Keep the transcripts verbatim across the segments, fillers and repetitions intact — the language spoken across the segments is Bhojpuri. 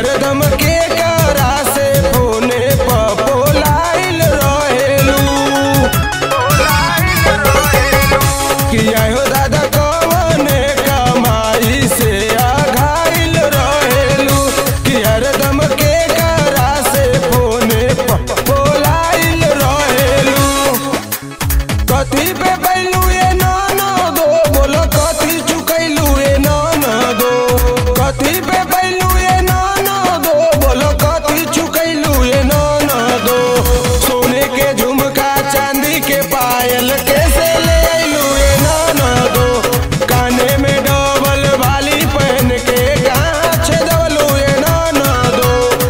हरदम के करा से फोने पपोलाइल रहेलू किया हो दादा कवने कमाई से आघाइल रहेलू कि हरदम के करा से फोने पपोलाइल रहेलू कथी पे बैलू ये नाना दो बोलो कथी चुकैलू ये नाना दो कथी पे बैलू ये नाना दो बोलो कथी चुकैलू ये नाना दो सोने के झुमका चांदी के पायल कैसे ले आइलू ये नाना दो काने में डबल वाली पहन के गाछ दवलू ये नाना दो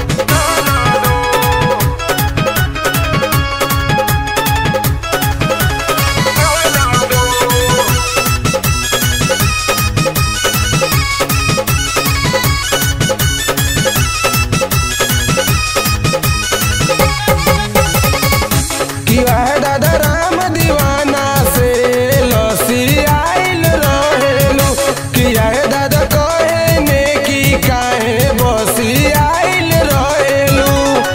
किया है दादा राम दीवाना से लसी आइल रहेलू किया है दादा कहने की काहे बसी आइल रहेलू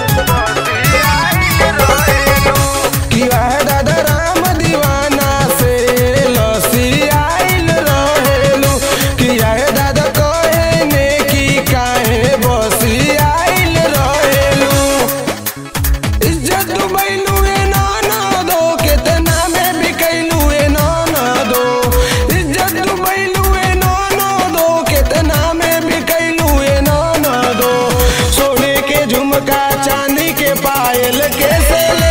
किया है दादा राम दीवाना से लसी आइल रहेलू किया है दादा कहने की काहे बसी आइल रहेलू इज्जत डुबैलू ये नाना दो कितना में बिकैलू ये नाना दो इज्जत डुबैलू ये नाना दो कितना में बिकैलू ये नाना दो सोने के झुमका चांदी के पायल कैसे ले